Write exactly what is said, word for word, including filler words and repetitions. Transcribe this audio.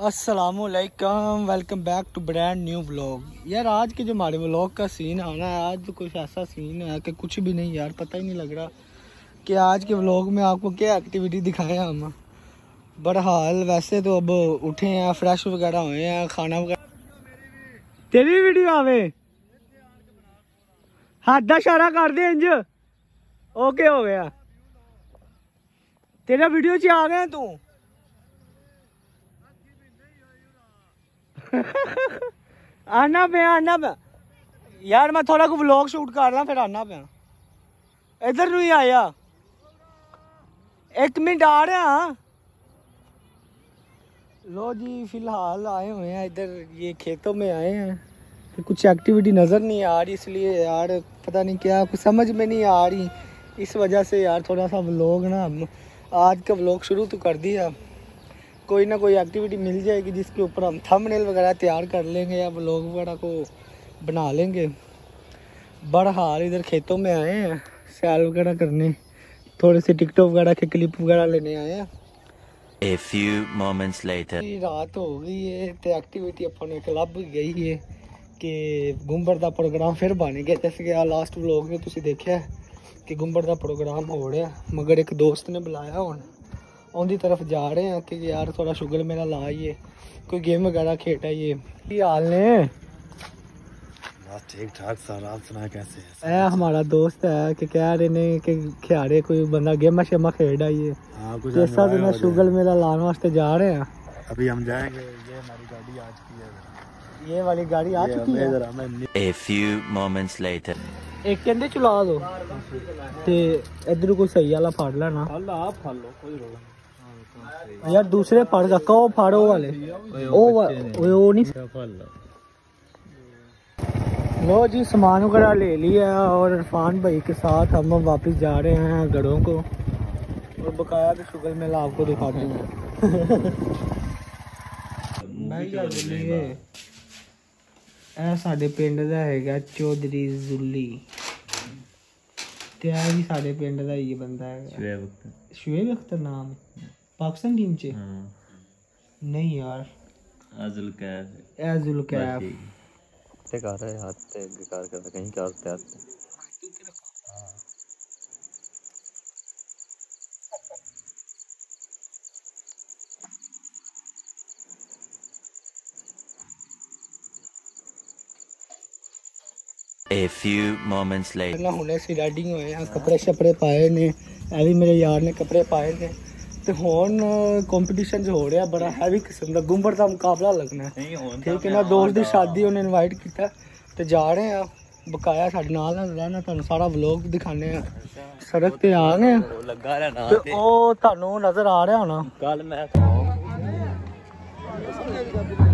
अस्सलामुअलैकुम, welcome back to brand new vlog. यार आज के जो हमारे व्लॉग का सीन आना है, आज तो कुछ ऐसा सीन है कि कुछ भी नहीं यार, पता ही नहीं लग रहा कि आज के व्लॉग में आपको क्या एक्टिविटी दिखाएं हम। बहरहाल वैसे तो अब उठे हैं, फ्रेश वगैरह हुए हैं, खाना वगैरह। तेरी वीडियो आवे हाथ दा इशारा कर दे इंज, ओके हो गया। तेरा वीडियो च आ गया तू। आना पे आना पे यार, मैं थोड़ा को व्लॉग शूट कर रहा, फिर आना पे। इधर नहीं आया, एक मिनट आ रहे हैं। लो जी, फिलहाल आए हुए हैं इधर, ये खेतों में आए हैं कि कुछ एक्टिविटी नज़र नहीं आ रही, इसलिए यार पता नहीं क्या, कुछ समझ में नहीं आ रही। इस वजह से यार थोड़ा सा व्लॉग ना, आज का व्लॉग शुरू तो कर दिया। कोई ना कोई एक्टिविटी मिल जाएगी जिसके ऊपर हम थंबनेल वगैरह तैयार कर लेंगे या व्लॉग वगैरह को बना लेंगे। बहरहाल इधर खेतों में आए हैं सैर वगैरह करने, थोड़े से टिकटॉक वगैरह के क्लिप वगैरह लेने आए हैं। A few moments later. रात हो गई है तो एक्टिविटी अपने क्लब गई है कि गुंबर का प्रोग्राम फिर बन गया। जैसे कि लास्ट व्लॉग में तुसी देखा कि गुंबर का प्रोग्राम हो रहा, मगर एक दोस्त ने बुलाया हुन उनकी तरफ जा रहे हैं कि यार थोड़ा शुगर मेला लाइए, कोई गेम वगैरह खेल आइए। की हाल ने? ठीक ठाक सर, आप सुना कैसे है? ए हमारा दोस्त है कि कह रहे ने कि खियारे कोई बंदा गेमा शेमा खेल आइए। जैसा दिन शुगर मेला लाने वास्ते जा रहे हैं। अभी हम जाएंगे, ये हमारी गाड़ी आ चुकी है, ये वाली गाड़ी आ चुकी है। A few moments later. एक कहते चला दो ते इधर कोई सही वाला फाड़ लेना। आप फाड़ लो, कोई रोल यार दूसरे फाड़ का कहो फाड़ो वाले, ओ वो नहीं फाड़ लो। लो जी, सामान वगैरह ले लिया और इरफान भाई के साथ हम वापस जा रहे हैं घरों को, और बकाया भी शुगर मेला आपको दिखा देंगे। ਇਹ ਸਾਡੇ ਪਿੰਡ ਦਾ ਹੈਗਾ ਚੌਧਰੀ ਜ਼ੁੱਲੀ, ਤੇ ਇਹ ਵੀ ਸਾਡੇ ਪਿੰਡ ਦਾ ਹੀ ਬੰਦਾ ਹੈਗਾ ਸ਼ੁਏਬ ਅਖਤਰ। ਸ਼ੁਏਬ ਅਖਤਰ ਨਾਮ ਪਾਕਿਸਤਾਨ ਟੀਮ ਚ? ਹਾਂ ਨਹੀਂ ਯਾਰ, ਅਜ਼ੁਲ ਕੈਫ। ਇਹ ਅਜ਼ੁਲ ਕੈਫ ਤੇ ਕਰ ਰਿਹਾ ਹੱਥ ਤੇ ਵਿਕਾਰ ਕਰਦਾ ਕहीं ਕਰਤੇ ਆਤੇ। A few moments later. ना हुने सी रेडी होए हैं, कपड़े शपड़े पाए ने, ए भी मेरे यार ने कपड़े पाए ने, ते हुन कंपटीशन जो हो रहा है बड़ा हैवी किस्म दा, गुंबर दा मुकाबला लगना है। ठीक है ना, दोस्त दी शादी उन्हें इनवाइट किया ते जा रहे हैं। बकाया साडे नाल रहना, तुहानू सारा व्लॉग दिखाने हैं। सड़क ते आ गए लगा रहना ते ओ तुहानू नजर आ रहा होना। कल मैं